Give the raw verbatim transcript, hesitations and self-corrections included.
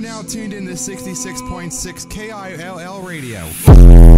now tuned in to sixty-six point six K I L L Radio.